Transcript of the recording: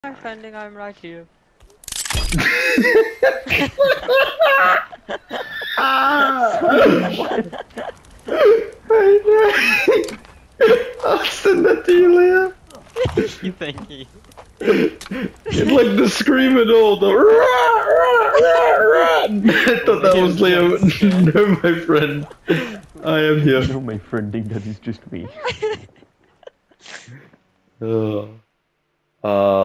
My friending, I'm right here. I'll send that to you, Leah. Thank you. It's like the scream and all the rah, rah, rah, rah. I thought that was Leah. No, my friend. I am here. No, my friending, that is just me. Uh,